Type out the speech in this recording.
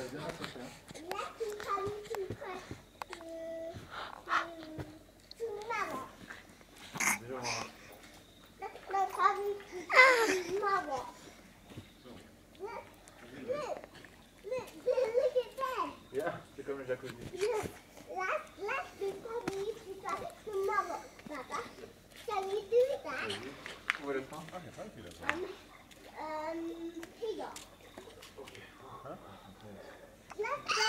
Ja, c'est comme le jacuzzi. Wo wir das machen? Ach, jetzt habe ich wieder so. Here. Okay. Let's go.